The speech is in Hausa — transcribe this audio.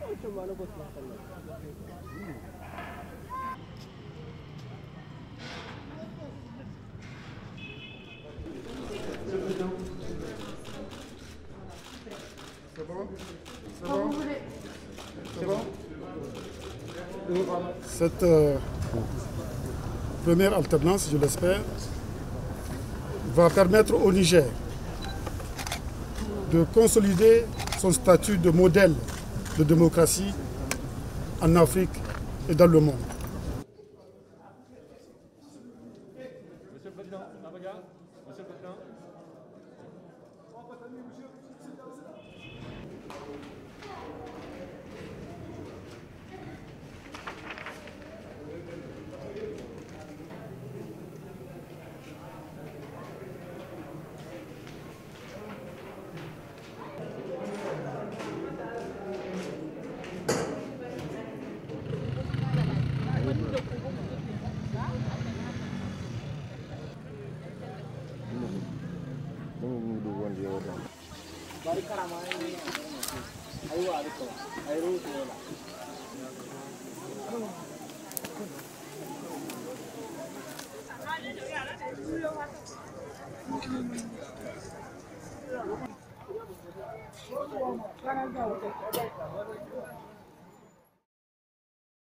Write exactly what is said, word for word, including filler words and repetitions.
C'est bon? C'est bon? C'est bon? Cette euh, première alternance, je l'espère, va permettre au Niger de consolider son statut de modèle de démocratie en Afrique et dans le monde. Monsieur le Président, un regard. Monsieur le Président. Thank you.